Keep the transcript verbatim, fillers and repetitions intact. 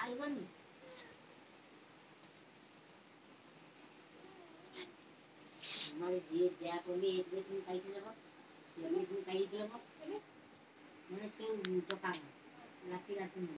हमारे जे क्या कोली एक मिनट में खाई चलो ये मिनट में खाई चलो मैंने क्यों तो काम राती राती